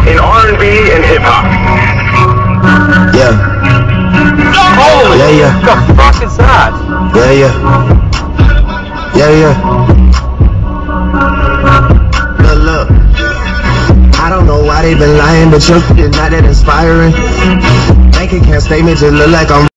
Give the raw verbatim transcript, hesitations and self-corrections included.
in R and B and hip hop. Yeah. Holy Yeah, yeah. What the fuck is that? Yeah, yeah. Yeah, yeah. Look, look. I don't know why they been lying, but your shit not that inspiring. Bank account statement just look like I'm